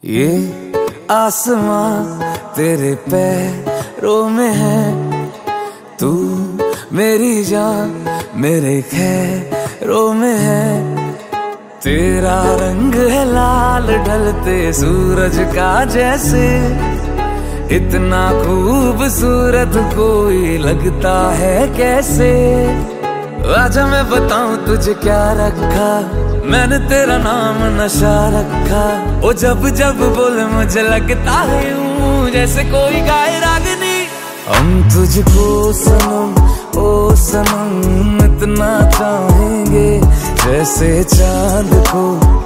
ये आसमां तेरे पैरों में है, तू मेरी जान मेरे खैरों में है। तेरा रंग है लाल ढलते सूरज का जैसे, इतना खूबसूरत कोई लगता है कैसे। आजा मैं बताऊं तुझे क्या रखा, मैंने तेरा नाम नशा रखा। ओ जब जब बोले मुझे लगता है यूं जैसे कोई गाए रागनी। हम तुझको सनम ओ सनम इतना चाहेंगे, जैसे चांद को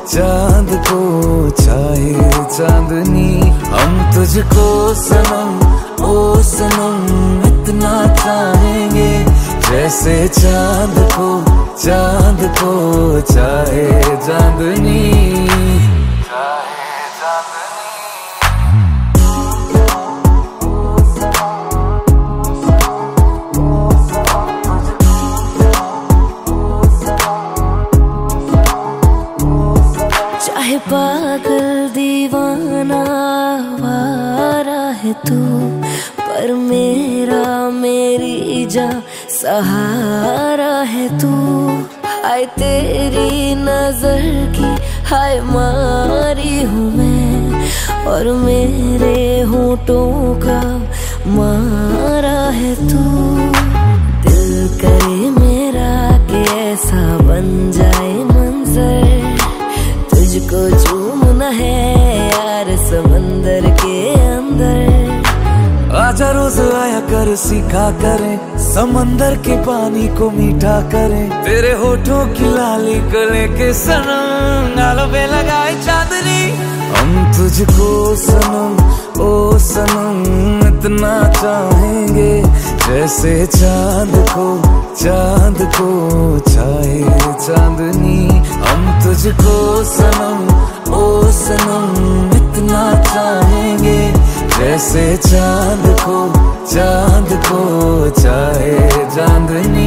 चाहे चांदनी। हम तुझको सनम ओ सनम इतना चाहेंगे, जैसे चांद को चाहे चांदनी। चाहे पागल दीवाना वारा है तू, पर मेरी जान सहारा है तू। हाय तेरी नजर की हाय मारी हूँ मैं, और मेरे होठों का मारा है तू। दिल करे मेरा कि ऐसा बन जाए मंजर, तुझको चूमना है यार समंदर के अंदर। आजा रोज आया कर सीखा करें, समंदर के पानी को मीठा करें। तेरे होठों की लाली गले के सनम गालों पे लगाए चांदनी। हम तुझको सनम ओ सनम इतना चाहेंगे, जैसे चांद को चाहे चांदनी। हम तुझको सनम ओ सनम इतना चाहेंगे, जैसे चांद को चाहे चांदनी।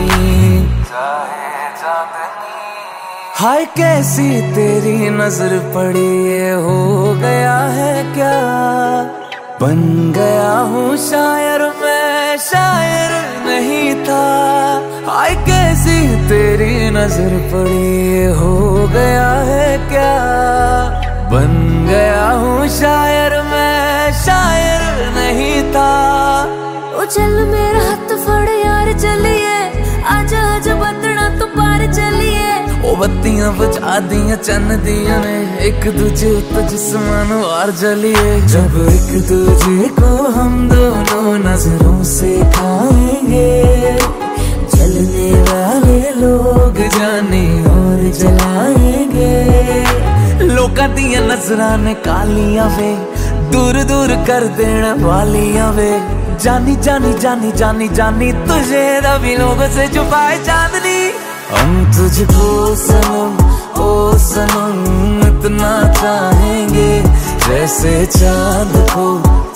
हाय कैसी तेरी नजर पड़ी, ये हो गया है क्या। बन गया हूँ शायर मैं, शायर नहीं था। हाय कैसी तेरी नजर पड़ी, ये हो गया है क्या। बन गया हूँ शायर मैं, शायर नहीं था। ओ चल मेरा हाथ फड़ यार चलिए, आजा आजा बंदना तो पार चलिए। ओ बत्तियां बुझा दिया चन्न दिया ने, एक दूजे तो जिस्मान और जलिए। जब एक दूजे को हम दोनों नजरों से खाएंगे, जलने वाले लोग जाने और जलाएंगे। लोकां दियां नजरां ने कालियां वे, दूर दूर कर देने वालियां वे। जानी जानी जानी जानी जानी तुझे रवि लोगों से छुपाए चांदनी। हम तुझको सनम ओ सनम इतना चाहेंगे, जैसे चांद को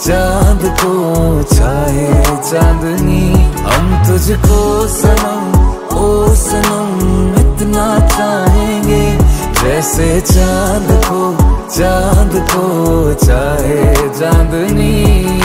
चाहे चांदनी। हम तुझको सनम ओ सनम इतना चाहेंगे, जैसे चांद को चाहे चांदनी।